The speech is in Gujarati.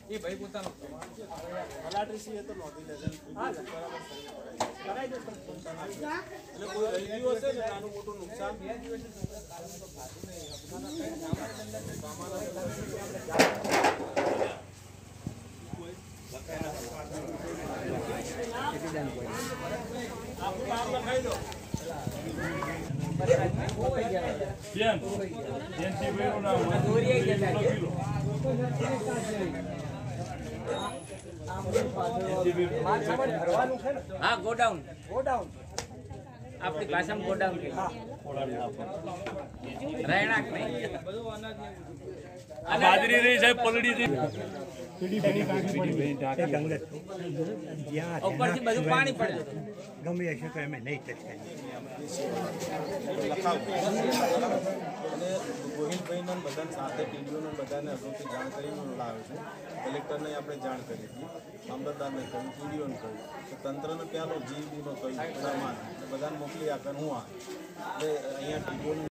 એ ભાઈ પોતાનો મલાટ્રીસી તો નોંધી લેજે કરાઈ દે એટલે કોઈ રહી ગયું હશે ને નાનું મોટું નુકસાન આપણું નામ લખાઈ દો हाँ गोडाउन आपकी भाषा में गोडाउन के રહેણાંક નહીં બાજરી રહી સાહેબ પલડી રહી ઉપરથી બધું પાણી પડે ગમે હશે તો અમે નહીં ટચ કરીએ અને ગોહિલભાઈને બધાને સાથે ટીડીઓને બધાને અગાઉથી જાણ કરીને લાવે છે કલેક્ટરને આપણે જાણ કરી હતી મામલતદારને કહ્યું ટીડીઓને કહ્યું તો તંત્રને પહેલો જીબીનો કહ્યું બધાને મોકલી આપે હું આ એટલે અહીંયા ટીડીઓને